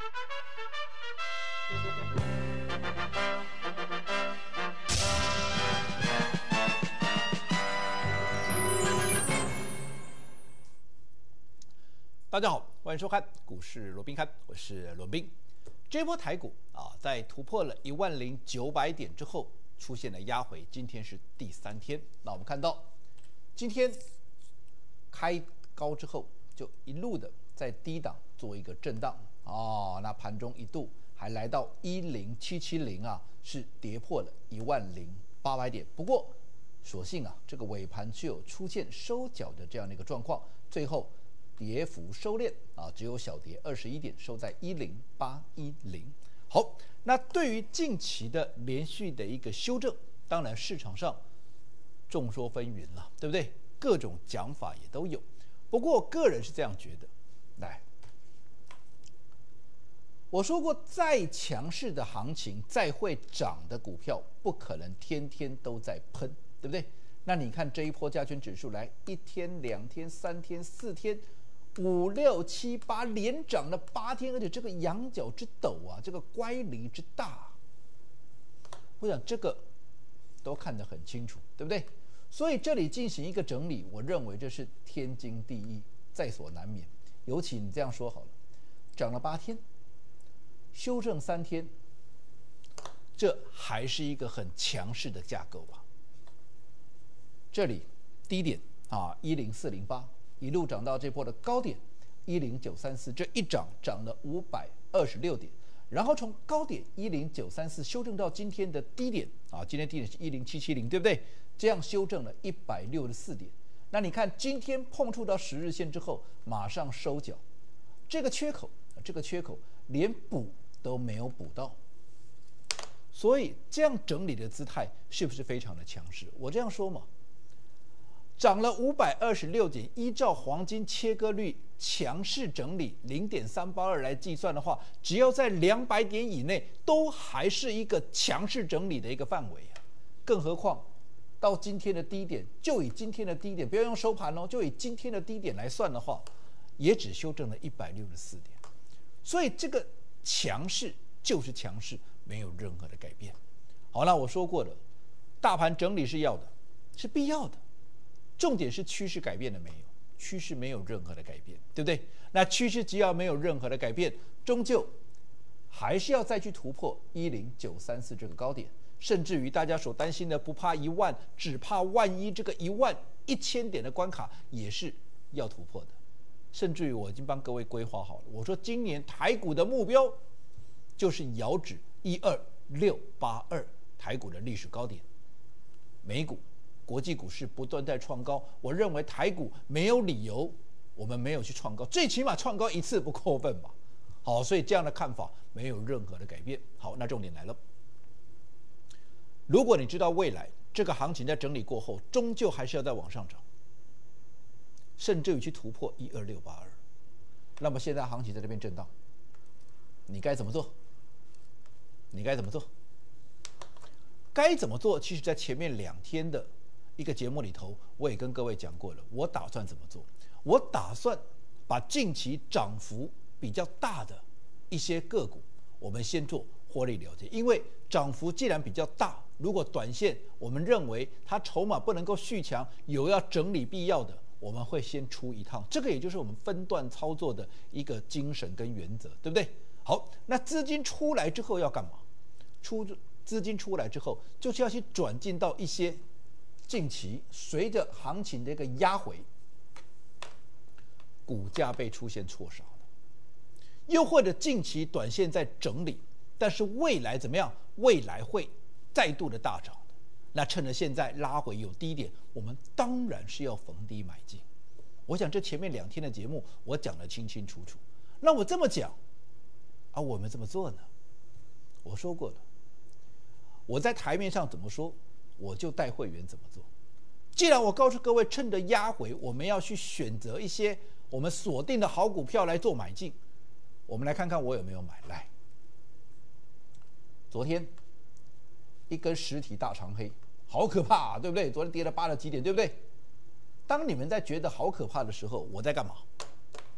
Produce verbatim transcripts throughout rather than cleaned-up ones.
大家好，欢迎收看股市罗宾看，我是罗宾。这波台股啊，在突破了一万零九百点之后，出现了压回。今天是第三天，那我们看到今天开高之后，就一路的在低档做一个震荡啊。那盘中一度还来到一零七七零啊，是跌破了一万零八百点。不过，所幸啊，这个尾盘就有出现收脚的这样的一个状况，最后跌幅收敛啊，只有小跌二十一点，收在一零八一零。好，那对于近期的连续的一个修正，当然市场上众说纷纭了，对不对？各种讲法也都有。不过我个人是这样觉得，来，我说过，再强势的行情，再会涨的股票，不可能天天都在喷，对不对？那你看这一波加权指数来，一天、两天、三天、四天。五六七八连涨了八天，而且这个羊角之陡啊，这个乖离之大，我想这个都看得很清楚，对不对？所以这里进行一个整理，我认为这是天经地义，在所难免。尤其你这样说好了，涨了八天，修正三天，这还是一个很强势的架构吧？这里低点啊，一零四零八。一路涨到这波的高点一零九三四，这一涨涨了五百二十六点，然后从高点一零九三四修正到今天的低点啊，今天低点是一零七七零，对不对？这样修正了一百六十四点。那你看今天碰触到十日线之后，马上收脚，这个缺口，这个缺口连补都没有补到，所以这样整理的姿态是不是非常的强势？我这样说嘛。涨了五百二十六点，依照黄金切割率强势整理 零点三八二 来计算的话，只要在两百点以内，都还是一个强势整理的一个范围啊。更何况到今天的低点，就以今天的低点，不要用收盘哦，就以今天的低点来算的话，也只修正了一百六十四点。所以这个强势就是强势，没有任何的改变。好，那我说过了，大盘整理是要的，是必要的。重点是趋势改变了没有？趋势没有任何的改变，对不对？那趋势只要没有任何的改变，终究还是要再去突破一零九三四这个高点，甚至于大家所担心的不怕一万，只怕万一，这个一万一千点的关卡也是要突破的。甚至于我已经帮各位规划好了，我说今年台股的目标就是遥指一二六八二台股的历史高点，美股。国际股市不断在创高，我认为台股没有理由我们没有去创高，最起码创高一次不过分吧？好，所以这样的看法没有任何的改变。好，那重点来了，如果你知道未来这个行情在整理过后，终究还是要再往上涨，甚至于去突破一二六八二，那么现在行情在这边震荡，你该怎么做？你该怎么做？该怎么做？其实，在前面两天的一个节目里头，我也跟各位讲过了，我打算怎么做？我打算把近期涨幅比较大的一些个股，我们先做获利了结。因为涨幅既然比较大，如果短线我们认为它筹码不能够续强，有要整理必要的，我们会先出一趟。这个也就是我们分段操作的一个精神跟原则，对不对？好，那资金出来之后要干嘛？出资金出来之后，就是要去转进到一些近期随着行情的一个压回，股价被出现错杀的，又或者近期短线在整理，但是未来怎么样？未来会再度的大涨的。那趁着现在拉回有低点，我们当然是要逢低买进。我想这前面两天的节目我讲得清清楚楚。那我这么讲，啊，我们这么做呢？我说过了，我在台面上怎么说？我就带会员怎么做。既然我告诉各位，趁着压回，我们要去选择一些我们锁定的好股票来做买进。我们来看看我有没有买。来，昨天一根实体大长黑，好可怕、啊，对不对？昨天跌了八了几点，对不对？当你们在觉得好可怕的时候，我在干嘛？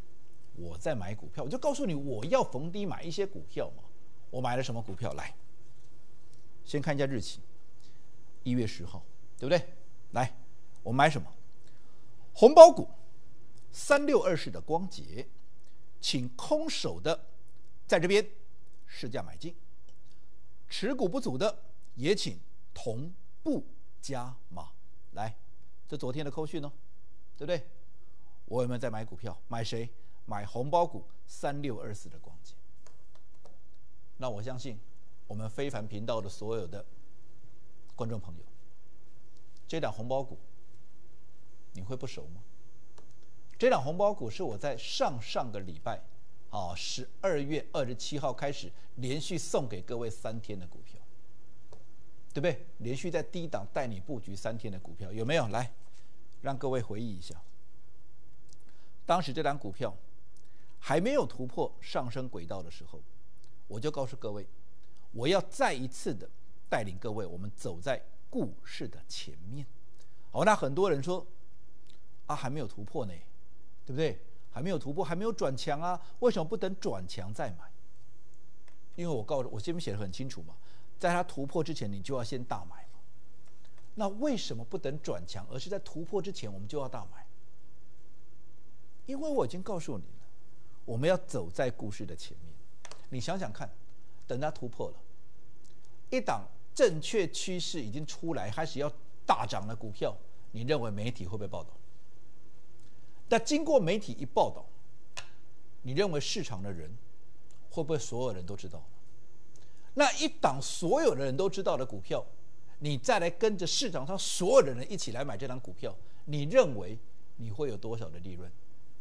我在买股票，我就告诉你我要逢低买一些股票嘛。我买了什么股票？来，先看一下日期，一月十号，对不对？来，我买什么？红包股，三六二四的光捷，请空手的在这边市价买进，持股不足的也请同步加码。来，这昨天的扣讯哦，对不对？我有没有在买股票？买谁？买红包股三六二四的光捷。那我相信我们非凡频道的所有的观众朋友，这档红包股你会不熟吗？这档红包股是我在上上个礼拜啊，十二月二十七号开始连续送给各位三天的股票，对不对？连续在低档带你布局三天的股票，有没有？来，让各位回忆一下，当时这档股票还没有突破上升轨道的时候，我就告诉各位，我要再一次的带领各位，我们走在故事的前面。好，那很多人说啊，还没有突破呢，对不对？还没有突破，还没有转强啊，为什么不等转强再买？因为我告诉我这边写得很清楚嘛，在它突破之前，你就要先大买嘛。那为什么不等转强，而是在突破之前我们就要大买？因为我已经告诉你了，我们要走在故事的前面。你想想看，等它突破了，一档正确趋势已经出来，开始要大涨的股票，你认为媒体会不会报道？那经过媒体一报道，你认为市场的人会不会所有人都知道了？那一档所有的人都知道的股票，你再来跟着市场上所有的人一起来买这档股票，你认为你会有多少的利润？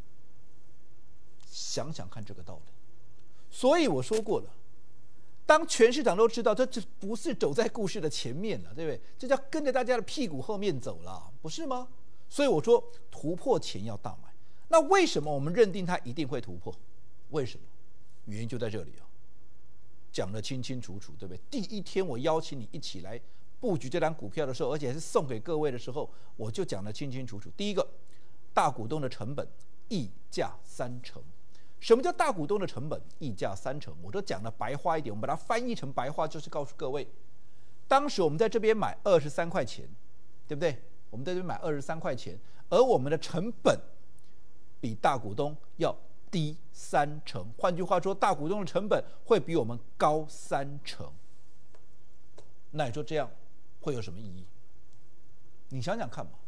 想想看这个道理。所以我说过了，当全市场都知道，这就不是走在故事的前面了，对不对？这叫跟着大家的屁股后面走了，不是吗？所以我说突破前要大买。那为什么我们认定它一定会突破？为什么？原因就在这里啊，讲得清清楚楚，对不对？第一天我邀请你一起来布局这档股票的时候，而且是送给各位的时候，我就讲得清清楚楚。第一个，大股东的成本溢价三成。什么叫大股东的成本溢价三成？我都讲的白话一点，我们把它翻译成白话，就是告诉各位，当时我们在这边买二十三块钱，对不对？我们在这边买二十三块钱，而我们的成本比大股东要低三成。换句话说，大股东的成本会比我们高三成。那你说这样会有什么意义？你想想看吧。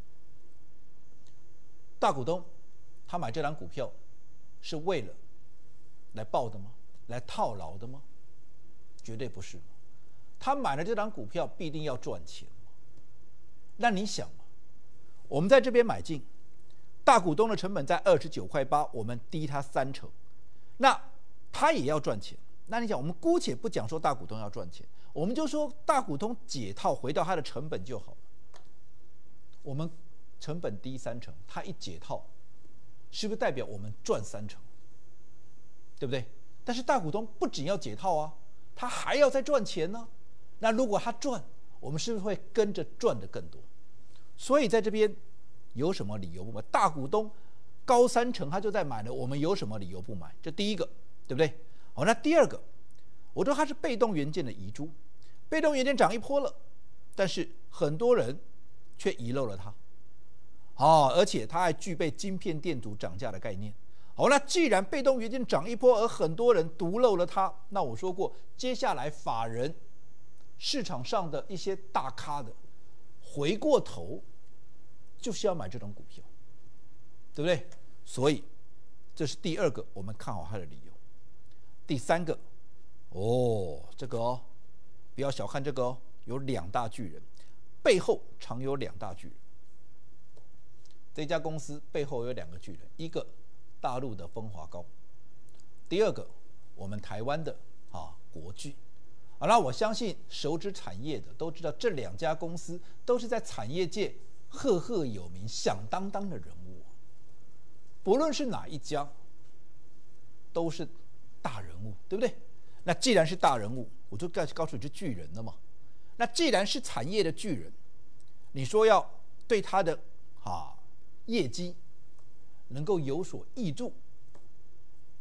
大股东他买这档股票是为了来抱的吗？来套牢的吗？绝对不是。他买了这档股票必定要赚钱嘛。那你想嘛，我们在这边买进，大股东的成本在二十九块八，我们低他三成，那他也要赚钱。那你想，我们姑且不讲说大股东要赚钱，我们就说大股东解套回到他的成本就好了。我们成本低三成，他一解套，是不是代表我们赚三成？对不对？但是大股东不仅要解套啊，他还要再赚钱呢。那如果他赚，我们是不是会跟着赚的更多？所以在这边有什么理由不买？大股东高三成他就在买了，我们有什么理由不买？这第一个，对不对？好，那第二个，我说它是被动元件的遗珠，被动元件涨一波了，但是很多人却遗漏了它。哦，而且它还具备晶片电阻涨价的概念。好，那既然被动元件涨一波，而很多人独漏了它，那我说过，接下来法人市场上的一些大咖的回过头就是要买这种股票，对不对？所以这是第二个我们看好它的理由。第三个，哦，这个哦，不要小看这个哦，有两大巨人，背后常有两大巨人。这家公司背后有两个巨人，一个大陆的风华高，第二个我们台湾的啊国巨。好，那我相信熟知产业的都知道，这两家公司都是在产业界赫赫有名、响当当的人物。不论是哪一家，都是大人物，对不对？那既然是大人物，我就告告诉你是巨人了嘛。那既然是产业的巨人，你说要对他的啊业绩能够有所挹注，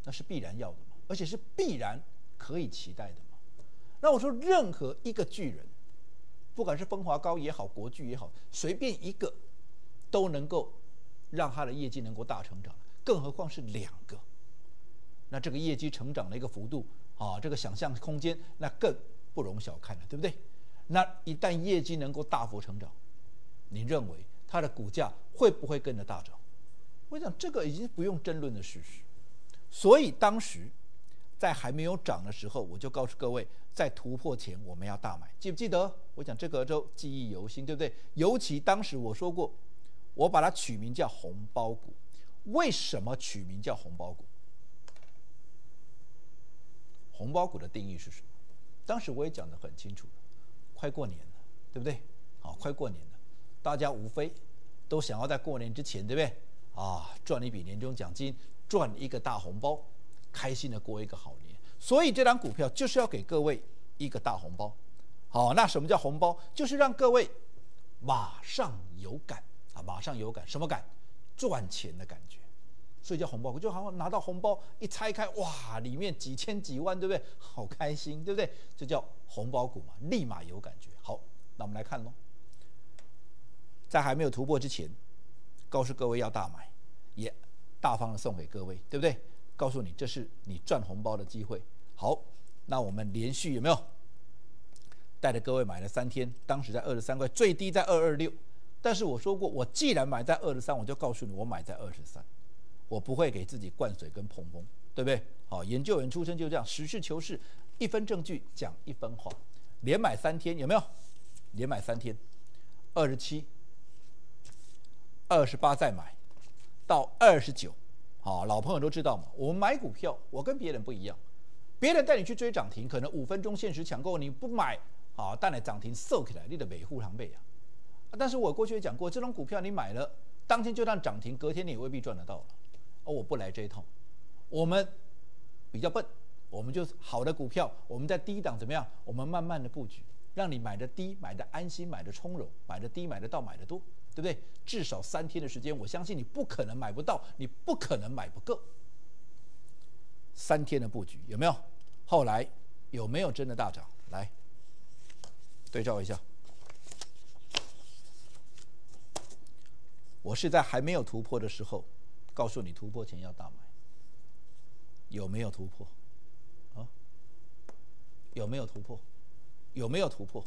那是必然要的嘛，而且是必然可以期待的嘛。那我说，任何一个巨人，不管是风华高也好，国巨也好，随便一个都能够让他的业绩能够大成长，更何况是两个，那这个业绩成长的一个幅度啊，这个想象空间那更不容小看了，对不对？那一旦业绩能够大幅成长，你认为它的股价会不会跟着大涨？我想这个已经不用争论的事实。所以当时在还没有涨的时候，我就告诉各位，在突破前我们要大买，记不记得？我讲这个都记忆犹新，对不对？尤其当时我说过，我把它取名叫红包股。为什么取名叫红包股？红包股的定义是什么？当时我也讲得很清楚了，快过年了，对不对？好，快过年了，大家无非都想要在过年之前，对不对？啊，赚一笔年终奖金，赚一个大红包，开心的过一个好年。所以这档股票就是要给各位一个大红包。好，那什么叫红包？就是让各位马上有感啊，马上有感，什么感？赚钱的感觉。所以叫红包股，就好像拿到红包一拆开，哇，里面几千几万，对不对？好开心，对不对？这叫红包股嘛，立马有感觉。好，那我们来看咯，在还没有突破之前，告诉各位要大买，也大方的送给各位，对不对？告诉你这是你赚红包的机会。好，那我们连续有没有带着各位买了三天？当时在二十三块，最低在二二六。但是我说过，我既然买在二十三，我就告诉你，我买在二十三。我不会给自己灌水跟捧风，对不对？好，研究员出身就这样，实事求是，一分证据讲一分话。连买三天有没有？连买三天，二十七、二十八再买，到二十九。好，老朋友都知道嘛，我们买股票，我跟别人不一样，别人带你去追涨停，可能五分钟限时抢购，你不买，好，带来涨停收起来，你的维护行背啊。但是我过去也讲过，这种股票你买了，当天就算涨停，隔天你也未必赚得到了。而我不来这一套，我们比较笨，我们就好的股票，我们在低档怎么样？我们慢慢的布局，让你买的低，买的安心，买的从容，买的低，买得到，买的多，对不对？至少三天的时间，我相信你不可能买不到，你不可能买不够。三天的布局有没有？后来有没有真的大涨？来对照一下，我是在还没有突破的时候。告诉你突破前要大买，有没有突破？啊，有没有突破？有没有突破？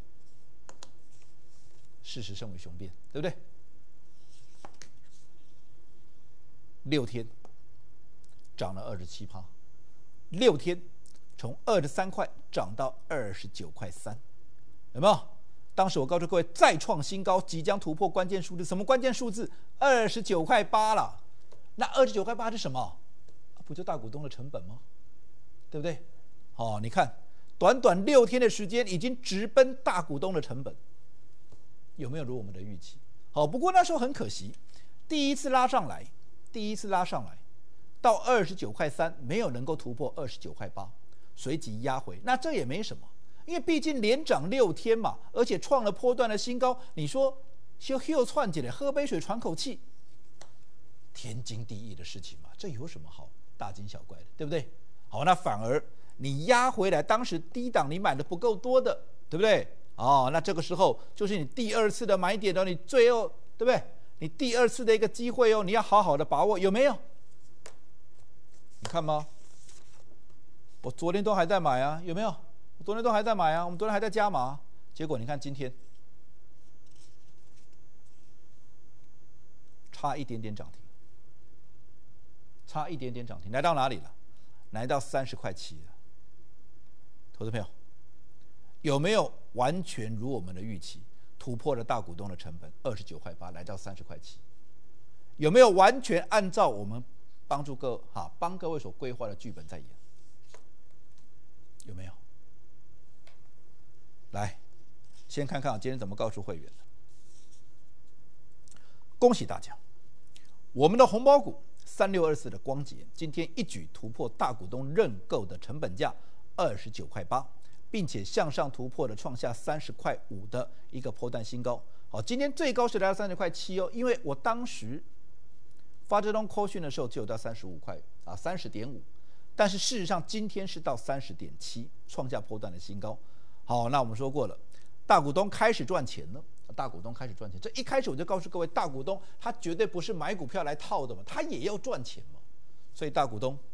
事实胜于雄辩，对不对？六天涨了二十七趴，六天从二十三块涨到二十九块三，有没有？当时我告诉各位，再创新高，即将突破关键数字，什么关键数字？二十九块八了。那二十九块八是什么？啊，不就大股东的成本吗？对不对？哦，你看，短短六天的时间，已经直奔大股东的成本，有没有如我们的预期？好，不过那时候很可惜，第一次拉上来，第一次拉上来，到二十九块三，没有能够突破二十九块八，随即压回。那这也没什么，因为毕竟连涨六天嘛，而且创了波段的新高。你说，修休窜起来，喝杯水喘口气。天经地义的事情嘛，这有什么好大惊小怪的，对不对？好，那反而你压回来，当时低档你买的不够多的，对不对？哦，那这个时候就是你第二次的买点哦，你最后对不对？你第二次的一个机会哦，你要好好的把握，有没有？你看吗？我昨天都还在买啊，有没有？我昨天都还在买啊，我们昨天还在加码，结果你看今天差一点点涨停。差一点点涨停，来到哪里了？来到三十块七了。投资朋友，有没有完全如我们的预期，突破了大股东的成本二十九块八，来到三十块七？有没有完全按照我们帮助各哈帮各位所规划的剧本在演？有没有？来，先看看我今天怎么告诉会员的。恭喜大家，我们的红包股。三六二四的光洁今天一举突破大股东认购的成本价二十九块八，并且向上突破了创下三十块五的一个波段新高。好，今天最高是来到三十块七哦，因为我当时发这通扣讯的时候就有到三十五块啊，三十点五。 但是事实上今天是到三十点七，创下波段的新高。好，那我们说过了，大股东开始赚钱了。大股东开始赚钱，这一开始我就告诉各位，大股东他绝对不是买股票来套的嘛，他也要赚钱嘛。所以大股东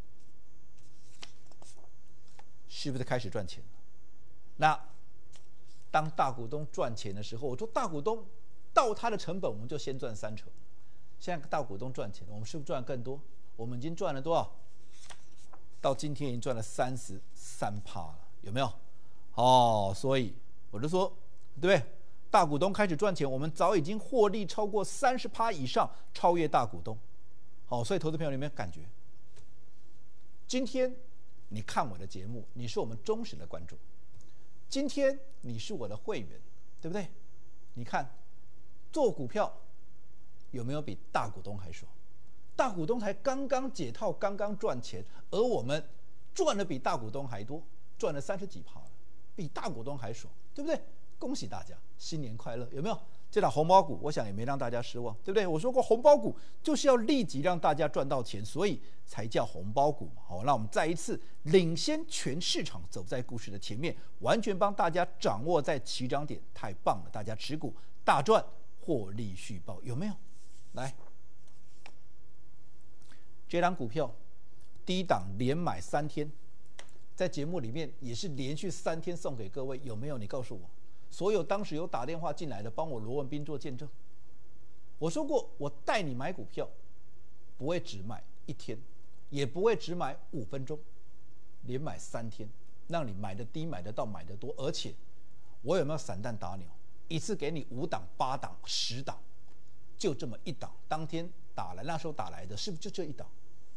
是不是开始赚钱了？那当大股东赚钱的时候，我说大股东到他的成本，我们就先赚三成。现在大股东赚钱，我们是不是赚更多？我们已经赚了多少？到今天已经赚了三十三趴了，有没有？哦，所以我就说，对不对？大股东开始赚钱，我们早已经获利超过三十趴以上，超越大股东。好，所以投资朋友有没有感觉？今天你看我的节目，你是我们忠实的观众。今天你是我的会员，对不对？你看，做股票有没有比大股东还爽？大股东才刚刚解套，刚刚赚钱，而我们赚的比大股东还多，赚了三十几趴了，比大股东还爽，对不对？恭喜大家，新年快乐！有没有？这档红包股，我想也没让大家失望，对不对？我说过，红包股就是要立即让大家赚到钱，所以才叫红包股嘛。好，那我们再一次领先全市场，走在故事的前面，完全帮大家掌握在起涨点，太棒了！大家持股大赚，获利续报，有没有？来，这档股票低档连买三天，在节目里面也是连续三天送给各位，有没有？你告诉我。所有当时有打电话进来的，帮我罗文斌做见证。我说过，我带你买股票，不会只买一天，也不会只买五分钟，连买三天，让你买的低、买得到、买得多。而且，我有没有散弹打鸟？一次给你五档、八档、十档，就这么一档，当天打来，那时候打来的，是不是就这一档？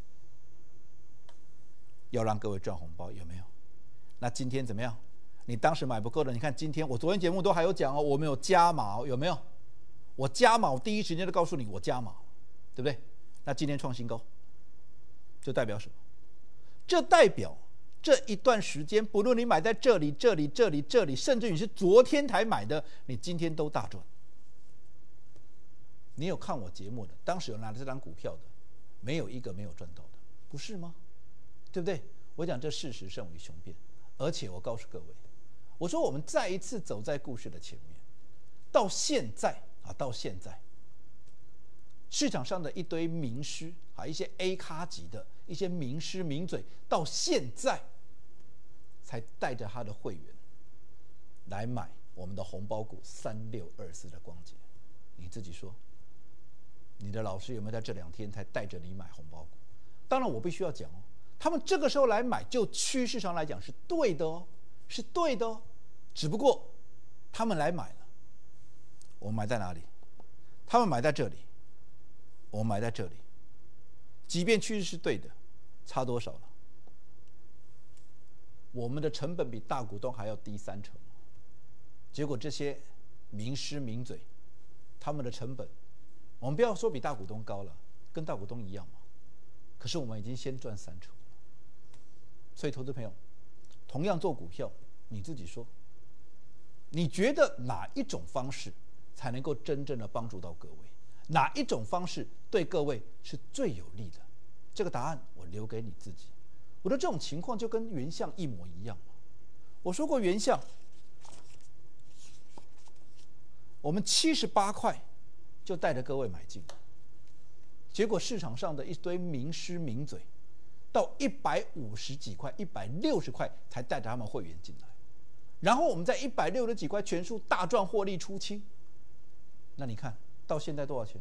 要让各位赚红包，有没有？那今天怎么样？你当时买不够的，你看今天我昨天节目都还有讲哦，我们有加码哦，有没有？我加码，我第一时间就告诉你我加码，对不对？那今天创新高，这代表什么？这代表这一段时间，不论你买在这里、这里、这里、这里，甚至你是昨天才买的，你今天都大赚。你有看我节目的，当时有拿这张股票的，没有一个没有赚到的，不是吗？对不对？我讲这事实胜于雄辩，而且我告诉各位。我说，我们再一次走在故事的前面，到现在啊，到现在，市场上的一堆名师啊，一些 A 咖级的一些名师名嘴，到现在才带着他的会员来买我们的红包股三六二四的光洁。你自己说，你的老师有没有在这两天才带着你买红包股？当然，我必须要讲哦，他们这个时候来买，就趋势上来讲是对的哦。是对的哦，只不过他们来买了，我们买在哪里？他们买在这里，我们买在这里。即便趋势是对的，差多少了？我们的成本比大股东还要低三成。结果这些名师名嘴，他们的成本，我们不要说比大股东高了，跟大股东一样嘛。可是我们已经先赚三成了。所以，投资朋友。同样做股票，你自己说，你觉得哪一种方式才能够真正的帮助到各位？哪一种方式对各位是最有利的？这个答案我留给你自己。我的这种情况就跟原相一模一样。我说过原相，我们七十八块就带着各位买进，结果市场上的一堆名师名嘴。到一百五十几块、一百六十块才带着他们会员进来，然后我们在一百六十几块全数大赚获利出清。那你看到现在多少钱？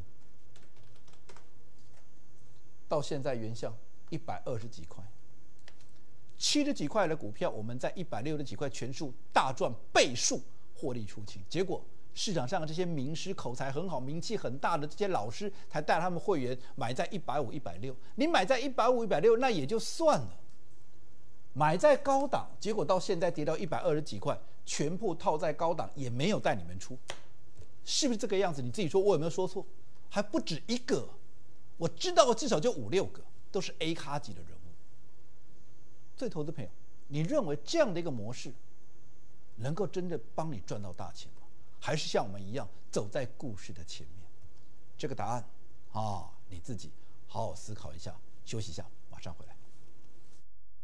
到现在原相一百二十几块，七十几块的股票，我们在一百六十几块全数大赚倍数获利出清。结果市场上的这些名师、口才很好、名气很大的这些老师，才带他们会员买在一百五、一百六。你买在一百五、一百六，那也就算了。买在高档，结果到现在跌到一百二十几块，全部套在高档，也没有带你们出，是不是这个样子？你自己说，我有没有说错？还不止一个，我知道的至少就五六个，都是 A 咖级的人物。所以，投资朋友，你认为这样的一个模式，能够真的帮你赚到大钱吗？还是像我们一样走在故事的前面？这个答案啊，你自己好好思考一下。休息一下，马上回来。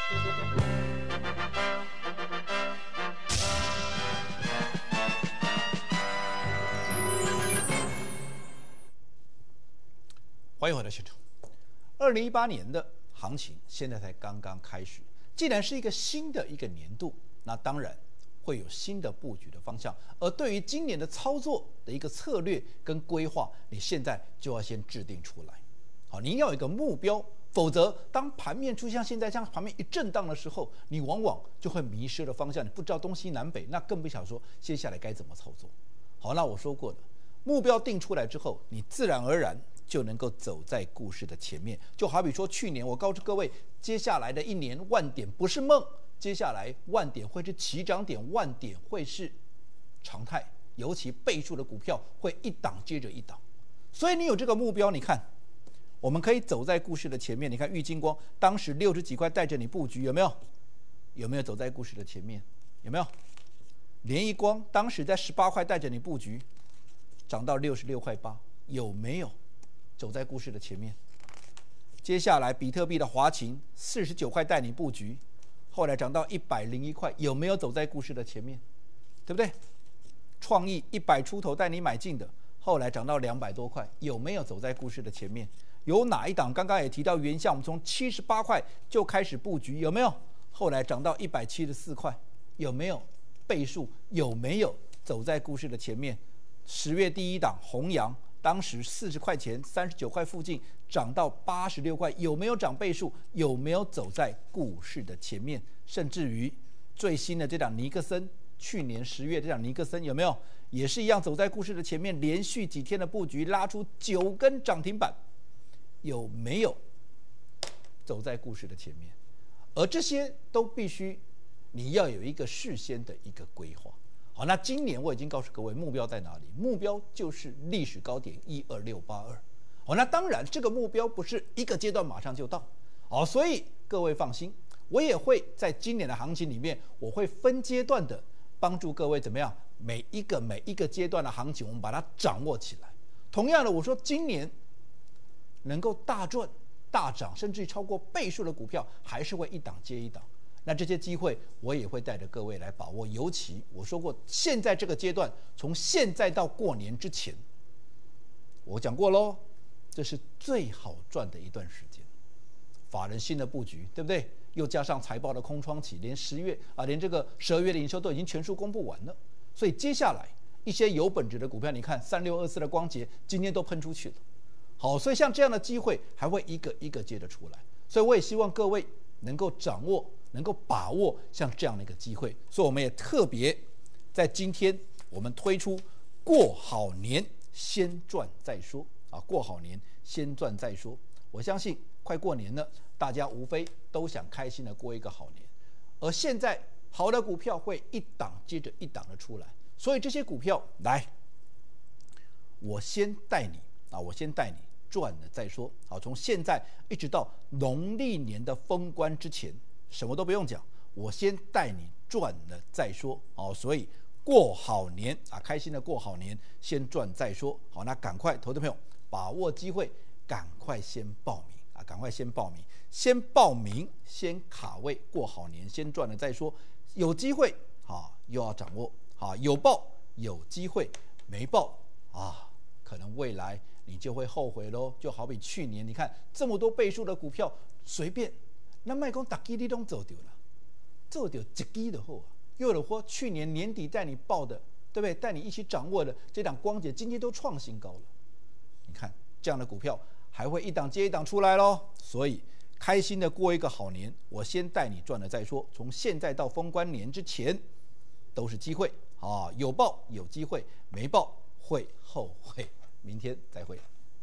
欢迎回到现场。二零一八年的行情现在才刚刚开始，既然是一个新的一个年度，那当然会有新的布局的方向。而对于今年的操作的一个策略跟规划，你现在就要先制定出来。好，你要有一个目标，否则当盘面出现像现在这样盘面一震荡的时候，你往往就会迷失了方向，你不知道东西南北，那更不想说接下来该怎么操作。好，那我说过了，目标定出来之后，你自然而然就能够走在故事的前面。就好比说去年我告诉各位，接下来的一年万点不是梦，接下来万点会是起涨点，万点会是常态，尤其倍数的股票会一档接着一档。所以你有这个目标，你看我们可以走在故事的前面。你看玉晶光当时六十几块带着你布局，有没有？有没有走在故事的前面？有没有？联一光当时在十八块带着你布局，涨到六十六块八，有没有走在故事的前面？接下来比特币的华勤四十九块带你布局，后来涨到一百零一块，有没有走在故事的前面？对不对？创意一百出头带你买进的，后来涨到两百多块，有没有走在故事的前面？有哪一档？刚刚也提到原相，我们从七十八块就开始布局，有没有？后来涨到一百七十四块，有没有？倍数有没有走在故事的前面？十月第一档弘阳，当时四十块钱、三十九块附近，涨到八十六块，有没有涨倍数？有没有走在故事的前面？甚至于最新的这档尼克森，去年十月这档尼克森有没有也是一样走在故事的前面？连续几天的布局拉出九根涨停板，有没有走在故事的前面？而这些都必须你要有一个事先的一个规划。好，那今年我已经告诉各位目标在哪里？目标就是历史高点一二六八二。好，那当然这个目标不是一个阶段马上就到。好，所以各位放心，我也会在今年的行情里面，我会分阶段的帮助各位怎么样？每一个每一个阶段的行情，我们把它掌握起来。同样的，我说今年能够大赚大涨，甚至于超过倍数的股票，还是会一档接一档。那这些机会我也会带着各位来把握。尤其我说过，现在这个阶段，从现在到过年之前，我讲过喽，这是最好赚的一段时间。法人新的布局，对不对？又加上财报的空窗期，连十月啊，连这个十二月的营收都已经全数公布完了。所以接下来一些有本质的股票，你看三六二四的光洁今天都喷出去了。好，所以像这样的机会还会一个一个接着出来。所以我也希望各位能够掌握，能够把握像这样的一个机会。所以我们也特别在今天我们推出过好年先赚再说啊，过好年先赚再说。我相信快过年了，大家无非都想开心的过一个好年，而现在好的股票会一档接着一档的出来，所以这些股票来，我先带你啊，我先带你赚了再说。好，从现在一直到农历年的封关之前，什么都不用讲，我先带你赚了再说。好，所以过好年啊，开心的过好年，先赚再说。好，那赶快，投资朋友把握机会，赶快先报名啊，赶快先报名，先报名，先卡位，过好年，先赚了再说。有机会啊，又要掌握啊，有报有机会，没报啊，可能未来你就会后悔喽。就好比去年，你看这么多倍数的股票，随便那卖讲大基你都做掉了，做掉一基的后啊。又有说去年年底带你报的，对不对？带你一起掌握的这档光洁，今天都创新高了。你看这样的股票还会一档接一档出来喽。所以开心的过一个好年，我先带你赚了再说。从现在到封关年之前，都是机会啊，有报有机会，没报会后悔。明天再会。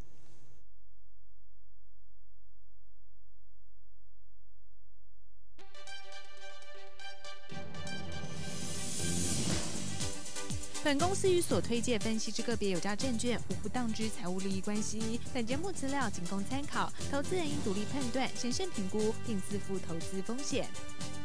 本公司与所推介分析之个别有价证券无不当之财务利益关系。本节目资料仅供参考，投资人应独立判断、审慎评估，并自负投资风险。